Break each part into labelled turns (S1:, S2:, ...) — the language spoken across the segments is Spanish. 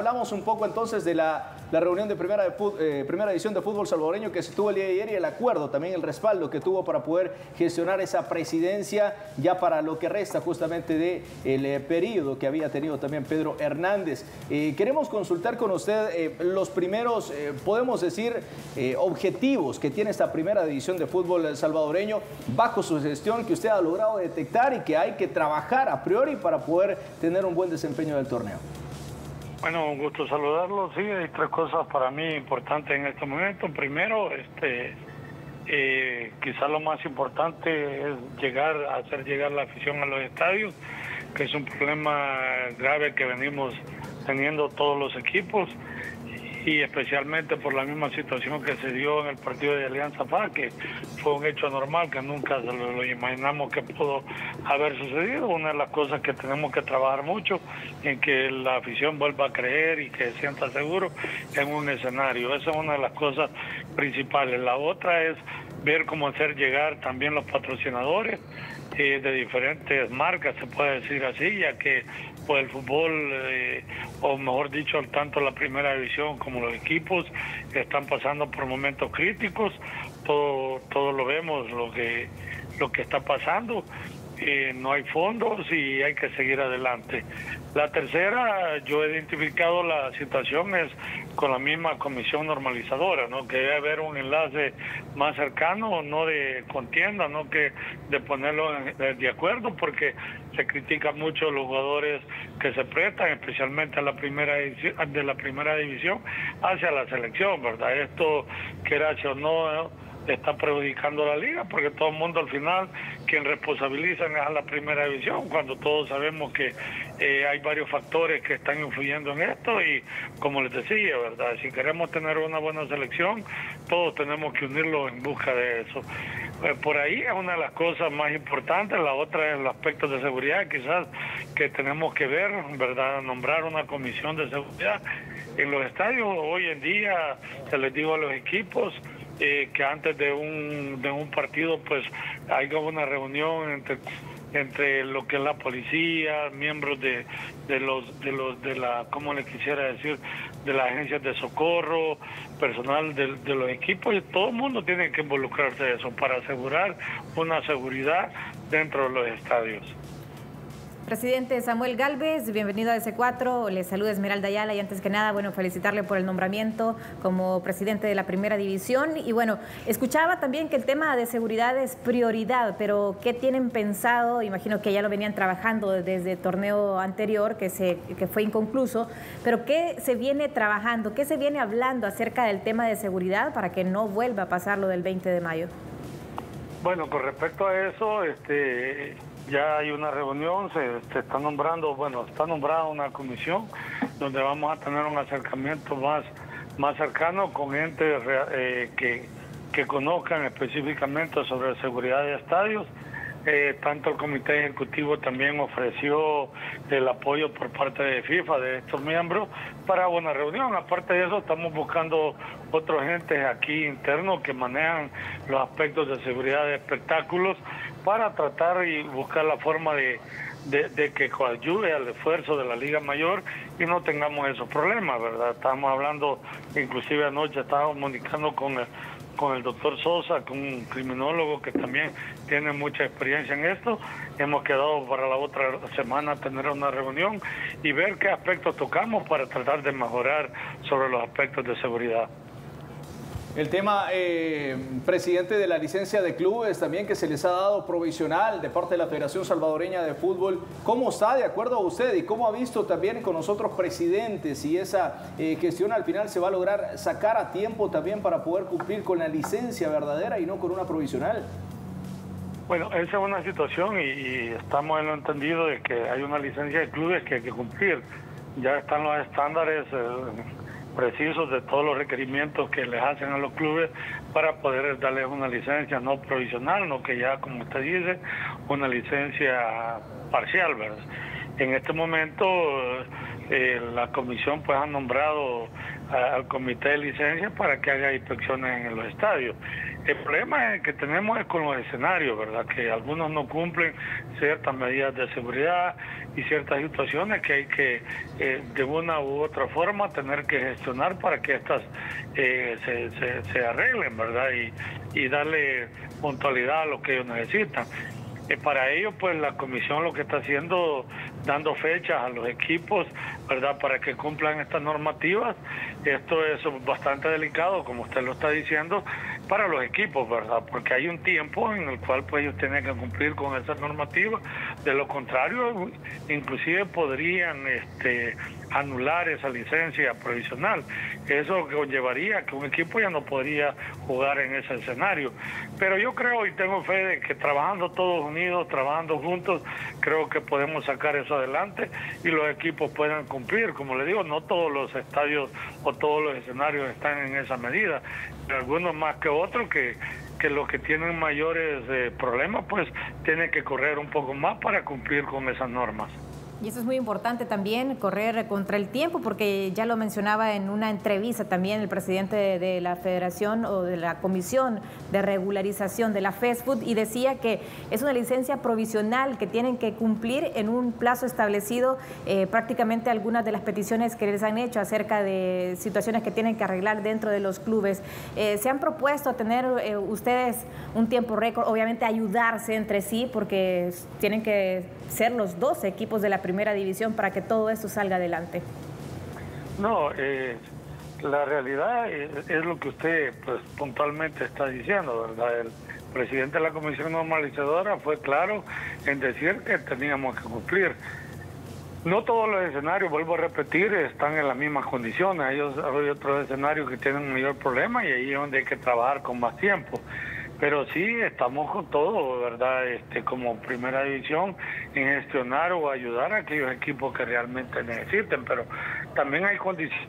S1: Hablamos un poco entonces de la reunión de primera división de fútbol salvadoreño que se tuvo el día de ayer y el acuerdo, también el respaldo que tuvo para poder gestionar esa presidencia ya para lo que resta justamente del periodo que había tenido también Pedro Hernández. Queremos consultar con usted los primeros, podemos decir, objetivos que tiene esta primera división de fútbol salvadoreño bajo su gestión que usted ha logrado detectar y que hay que trabajar a priori para poder tener un buen desempeño del torneo.
S2: Bueno, un gusto saludarlo. Sí, hay tres cosas para mí importantes en este momento. Primero, quizás lo más importante es hacer llegar la afición a los estadios, que es un problema grave que venimos teniendo todos los equipos, y especialmente por la misma situación que se dio en el partido de Alianza FAR, que fue un hecho anormal que nunca lo imaginamos que pudo haber sucedido. Una de las cosas que tenemos que trabajar mucho en que la afición vuelva a creer y que se sienta seguro en un escenario. Esa es una de las cosas principales. La otra es ver cómo hacer llegar también los patrocinadores de diferentes marcas, se puede decir así, ya que pues el fútbol, o mejor dicho, tanto la primera división como los equipos están pasando por momentos críticos. Todo lo vemos, lo que está pasando. No hay fondos y hay que seguir adelante. La tercera, yo he identificado la situación es con la misma comisión normalizadora, ¿no? Que debe haber un enlace más cercano, no de contienda, no que de ponerlo de acuerdo, porque se critica mucho a los jugadores que se prestan, especialmente a la primera división hacia la selección, ¿verdad? Esto, quieras o no, está perjudicando a la liga, porque todo el mundo al final quien responsabilizan es a la primera división, cuando todos sabemos que hay varios factores que están influyendo en esto. Y como les decía, ¿verdad?, si queremos tener una buena selección, todos tenemos que unirlos en busca de eso. Por ahí es una de las cosas más importantes. La otra es el aspecto de seguridad, quizás que tenemos que ver, ¿verdad?, nombrar una comisión de seguridad en los estadios. Hoy en día se les digo a los equipos que antes de un partido pues haya una reunión entre lo que es la policía, miembros de la, ¿cómo le quisiera decir?, de las agencias de socorro, personal de los equipos, y todo el mundo tiene que involucrarse en eso para asegurar una seguridad dentro de los estadios.
S3: Presidente Samuel Gálvez, bienvenido a S4, le saluda Esmeralda Ayala y antes que nada, bueno, felicitarle por el nombramiento como presidente de la primera división. Y bueno, escuchaba también que el tema de seguridad es prioridad, pero ¿qué tienen pensado? Imagino que ya lo venían trabajando desde el torneo anterior que fue inconcluso, pero ¿qué se viene trabajando? ¿Qué se viene hablando acerca del tema de seguridad para que no vuelva a pasar lo del 20 de mayo?
S2: Bueno, con respecto a eso, ya hay una reunión, se está nombrando, está nombrada una comisión donde vamos a tener un acercamiento más cercano con entes que conozcan específicamente sobre seguridad de estadios. Tanto el comité ejecutivo también ofreció el apoyo por parte de FIFA, de estos miembros, para una reunión. Aparte de eso, estamos buscando otros entes aquí internos que manejan los aspectos de seguridad de espectáculos para tratar y buscar la forma de que coadyuve al esfuerzo de la Liga Mayor y no tengamos esos problemas, ¿verdad? Estamos hablando, inclusive anoche estábamos comunicando con el doctor Sosa, con un criminólogo que también tiene mucha experiencia en esto. Hemos quedado para la otra semana tener una reunión y ver qué aspectos tocamos para tratar de mejorar sobre los aspectos de seguridad.
S1: El tema, presidente, de la licencia de clubes también que se les ha dado provisional de parte de la Federación Salvadoreña de Fútbol. ¿Cómo está de acuerdo a usted y cómo ha visto también con nosotros presidentes si esa gestión al final se va a lograr sacar a tiempo también para poder cumplir con la licencia verdadera y no con una provisional?
S2: Bueno, esa es una situación y estamos en lo entendido de que hay una licencia de clubes que hay que cumplir. Ya están los estándares precisos de todos los requerimientos que les hacen a los clubes para poder darles una licencia no provisional, no que ya, como usted dice, una licencia parcial, ¿verdad? En este momento la comisión pues ha nombrado al comité de licencia para que haga inspecciones en los estadios. El problema que tenemos es con los escenarios, ¿verdad? Que algunos no cumplen ciertas medidas de seguridad y ciertas situaciones que hay que, de una u otra forma, tener que gestionar para que estas se arreglen, ¿verdad? Y darle puntualidad a lo que ellos necesitan. Para ello, pues la comisión lo que está haciendo, dando fechas a los equipos, ¿verdad?, para que cumplan estas normativas. Esto es bastante delicado, como usted lo está diciendo, para los equipos, ¿verdad?, porque hay un tiempo en el cual pues ellos tienen que cumplir con esas normativas. De lo contrario, inclusive podrían anular esa licencia provisional. Eso conllevaría a que un equipo ya no podría jugar en ese escenario. Pero yo creo y tengo fe de que trabajando todos unidos, trabajando juntos, creo que podemos sacar eso adelante y los equipos puedan cumplir. Como le digo, no todos los estadios o todos los escenarios están en esa medida. Algunos más que otros que los que tienen mayores problemas pues tienen que correr un poco más para cumplir con esas normas.
S3: Y eso es muy importante también, correr contra el tiempo, porque ya lo mencionaba en una entrevista también el presidente de la Federación o de la Comisión de Regularización de la FESFUT, y decía que es una licencia provisional que tienen que cumplir en un plazo establecido. Prácticamente algunas de las peticiones que les han hecho acerca de situaciones que tienen que arreglar dentro de los clubes. ¿Se han propuesto tener ustedes un tiempo récord? Obviamente ayudarse entre sí, porque tienen que ser los dos equipos de la primera división para que todo esto salga adelante.
S2: No, la realidad es lo que usted pues puntualmente está diciendo, ¿verdad? El presidente de la Comisión Normalizadora fue claro en decir que teníamos que cumplir. No todos los escenarios, vuelvo a repetir, están en las mismas condiciones. Hay otros escenarios que tienen un mayor problema y ahí es donde hay que trabajar con más tiempo. Pero sí estamos con todo, ¿verdad? Como primera división, en gestionar o ayudar a aquellos equipos que realmente necesiten. Pero también hay condiciones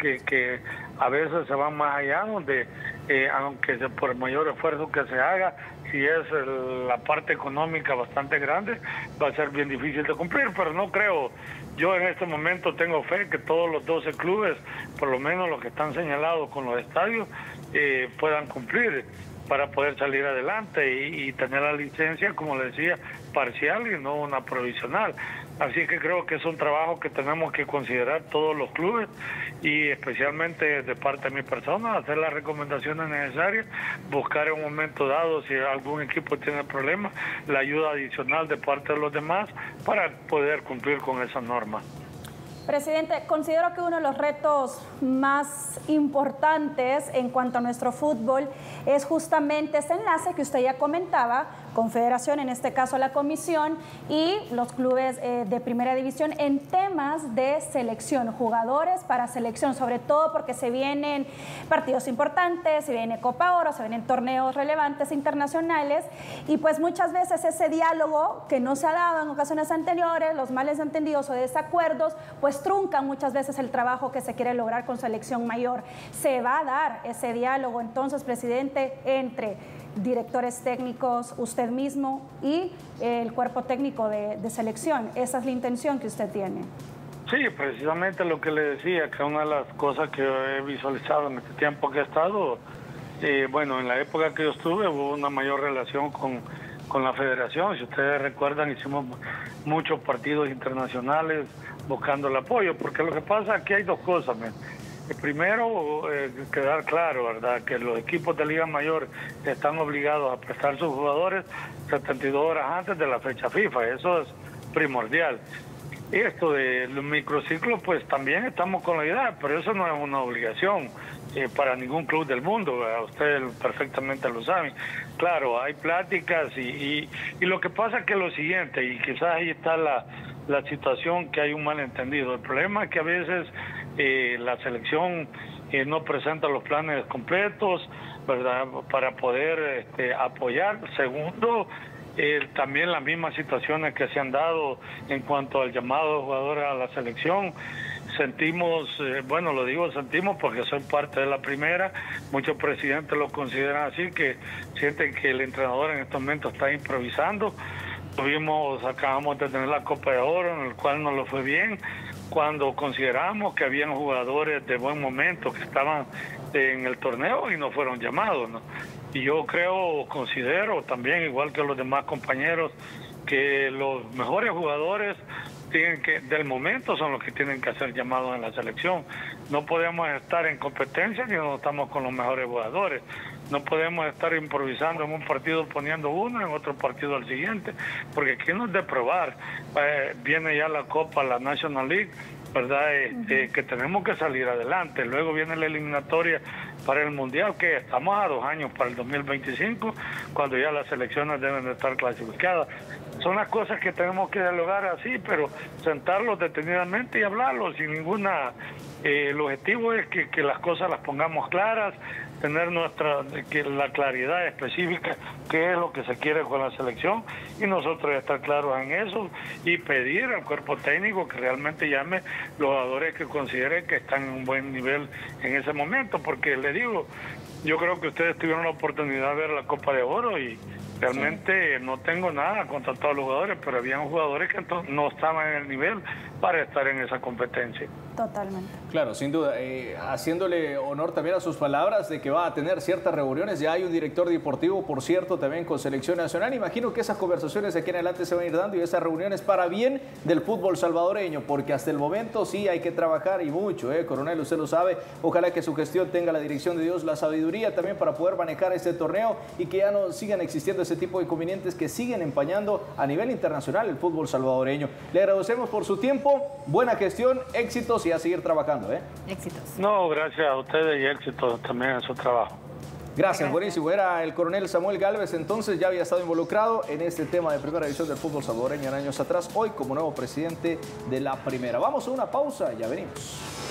S2: que a veces se van más allá, donde aunque por mayor esfuerzo que se haga, si es la parte económica bastante grande, va a ser bien difícil de cumplir. Pero no creo, yo en este momento tengo fe que todos los 12 clubes, por lo menos los que están señalados con los estadios, puedan cumplir para poder salir adelante y tener la licencia, como le decía, parcial y no una provisional. Así que creo que es un trabajo que tenemos que considerar todos los clubes y especialmente de parte de mi persona, hacer las recomendaciones necesarias, buscar en un momento dado, si algún equipo tiene problemas, la ayuda adicional de parte de los demás para poder cumplir con esas normas.
S4: Presidente, considero que uno de los retos más importantes en cuanto a nuestro fútbol es justamente este enlace que usted ya comentaba, Confederación, en este caso la Comisión, y los clubes de primera división en temas de selección, jugadores para selección, sobre todo porque se vienen partidos importantes, se viene Copa Oro, se vienen torneos relevantes internacionales, y pues muchas veces ese diálogo que no se ha dado en ocasiones anteriores, los males entendidos o desacuerdos, pues truncan muchas veces el trabajo que se quiere lograr con selección mayor. Se va a dar ese diálogo entonces, presidente, entre directores técnicos, usted mismo y el cuerpo técnico de selección. Esa es la intención que usted tiene.
S2: Sí, precisamente lo que le decía, que una de las cosas que he visualizado en este tiempo que he estado, bueno, en la época que yo estuve hubo una mayor relación con la federación. Si ustedes recuerdan, hicimos muchos partidos internacionales buscando el apoyo, porque lo que pasa aquí hay dos cosas. Primero, quedar claro, ¿verdad?, que los equipos de Liga Mayor están obligados a prestar sus jugadores 72 horas antes de la fecha FIFA. Eso es primordial. Esto de los microciclos, pues también estamos con la idea, pero eso no es una obligación para ningún club del mundo, ¿verdad? Ustedes perfectamente lo saben. Claro, hay pláticas y lo que pasa es que lo siguiente, y quizás ahí está la situación, que hay un malentendido. El problema es que a veces la selección no presenta los planes completos, ¿verdad?, para poder apoyar. Segundo, también las mismas situaciones que se han dado en cuanto al llamado de jugadores a la selección. Sentimos, bueno, lo digo sentimos porque soy parte de la primera, muchos presidentes lo consideran así, que sienten que el entrenador en estos momentos está improvisando. Acabamos de tener la Copa de Oro, en el cual no lo fue bien, cuando consideramos que habían jugadores de buen momento que estaban en el torneo y no fueron llamados, ¿no? Y yo considero también, igual que los demás compañeros, que los mejores jugadores del momento son los que tienen que ser llamados en la selección. No podemos estar en competencia si no estamos con los mejores jugadores. No podemos estar improvisando en un partido poniendo uno, en otro partido al siguiente, porque aquí no es de probar. Viene ya la Copa, la National League, ¿verdad? Que tenemos que salir adelante. Luego viene la eliminatoria para el Mundial, que estamos a 2 años para el 2025, cuando ya las selecciones deben de estar clasificadas. Son las cosas que tenemos que dialogar así, pero sentarlos detenidamente y hablarlos sin ninguna... el objetivo es que las cosas las pongamos claras, tener la claridad específica, qué es lo que se quiere con la selección, y nosotros estar claros en eso y pedir al cuerpo técnico que realmente llame los jugadores que considere que están en un buen nivel en ese momento, porque les digo, yo creo que ustedes tuvieron la oportunidad de ver la Copa de Oro y realmente no tengo nada contra todos los jugadores, pero habían jugadores que no estaban en el nivel para estar en esa competencia.
S4: Totalmente.
S1: Claro, sin duda. Haciéndole honor también a sus palabras de que va a tener ciertas reuniones. Ya hay un director deportivo, por cierto, también con Selección Nacional. Imagino que esas conversaciones de aquí en adelante se van a ir dando y esas reuniones para bien del fútbol salvadoreño, porque hasta el momento sí hay que trabajar y mucho, coronel, usted lo sabe. Ojalá que su gestión tenga la dirección de Dios, la sabiduría también para poder manejar este torneo y que ya no sigan existiendo ese tipo de inconvenientes que siguen empañando a nivel internacional el fútbol salvadoreño. Le agradecemos por su tiempo, buena gestión, éxitos y a seguir trabajando.
S3: Éxitos.
S2: No, gracias a ustedes y éxitos también en su trabajo.
S1: Gracias, buenísimo. Era el coronel Samuel Gálvez, entonces ya había estado involucrado en este tema de primera división del fútbol salvadoreño en años atrás, hoy como nuevo presidente de la primera. Vamos a una pausa, ya venimos.